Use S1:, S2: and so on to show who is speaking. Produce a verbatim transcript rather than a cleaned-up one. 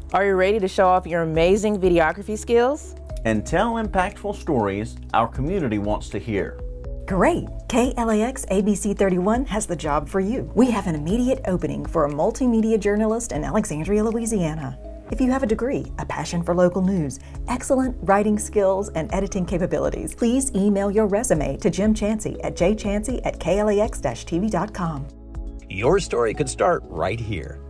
S1: Are you ready to show off your amazing videography skills?
S2: And tell impactful stories our community wants to hear.
S3: Great! K L A X A B C thirty-one has the job for you. We have an immediate opening for a multimedia journalist in Alexandria, Louisiana. If you have a degree, a passion for local news, excellent writing skills, and editing capabilities, please email your resume to Jim Chansey at j chansey at k l a x dash t v dot com.
S4: Your story could start right here.